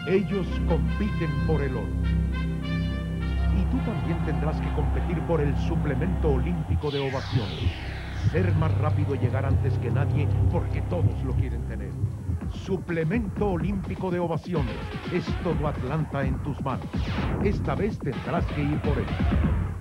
Ellos compiten por el oro. Y tú también tendrás que competir por el suplemento olímpico de ovaciones. Ser más rápido y llegar antes que nadie porque todos lo quieren tener. Suplemento olímpico de ovaciones. Es todo Atlanta en tus manos. Esta vez tendrás que ir por él.